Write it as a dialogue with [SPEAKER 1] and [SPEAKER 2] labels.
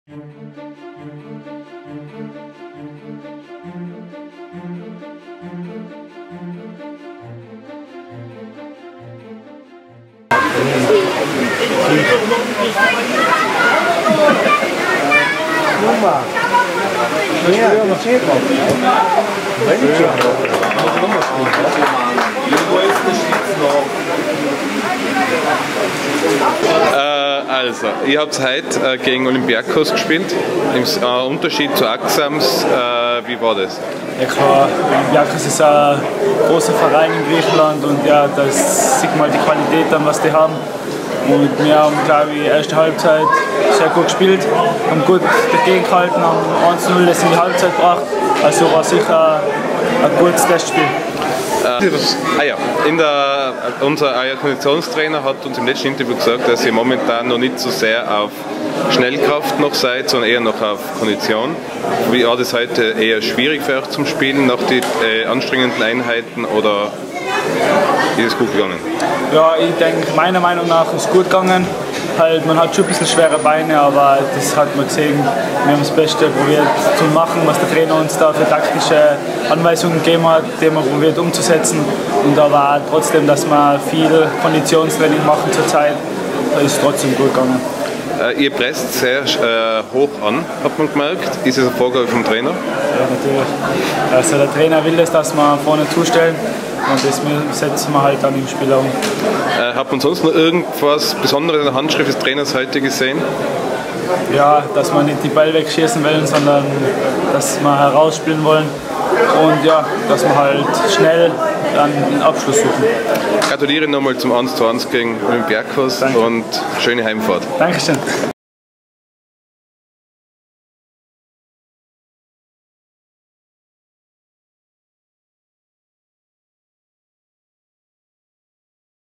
[SPEAKER 1] Also, ihr habt heute gegen Olympiakos gespielt, im Unterschied zu Axams. Wie war das?
[SPEAKER 2] Ja klar, Olympiakos ist ein großer Verein in Griechenland und ja, das sieht man die Qualität an, was die haben. Und wir haben, glaube ich, erste Halbzeit sehr gut gespielt, haben gut dagegen gehalten, haben 1:0 das in die Halbzeit gebracht. Also war sicher ein gutes Testspiel.
[SPEAKER 1] Unser Konditionstrainer hat uns im letzten Interview gesagt, dass ihr momentan noch nicht so sehr auf Schnellkraft noch seid, sondern eher noch auf Kondition. Wie war das heute eher schwierig für euch zum Spielen nach den anstrengenden Einheiten oder ist es gut gegangen?
[SPEAKER 2] Ja, ich denke, meiner Meinung nach ist es gut gegangen. Halt, man hat schon ein bisschen schwere Beine, aber das hat man gesehen. Wir haben das Beste probiert zu machen, was der Trainer uns da für taktische Anweisungen gegeben hat, die wir probiert umzusetzen. Und da war trotzdem, dass wir viel Konditionstraining machen zurzeit, da ist es trotzdem gut gegangen.
[SPEAKER 1] Ihr presst sehr hoch an, hat man gemerkt. Ist es eine Vorgabe vom Trainer?
[SPEAKER 2] Ja, natürlich. Also der Trainer will das, dass wir vorne zustellen. Und das setzen wir halt dann im Spiel um.
[SPEAKER 1] Hat man sonst noch irgendwas Besonderes in der Handschrift des Trainers heute gesehen?
[SPEAKER 2] Ja, dass wir nicht die Ball wegschießen wollen, sondern dass wir herausspielen wollen. Und ja, dass wir halt schnell dann den Abschluss suchen.
[SPEAKER 1] Gratuliere nochmal zum 1:1 gegen Olympiakos. Danke. Und schöne Heimfahrt.
[SPEAKER 2] Dankeschön.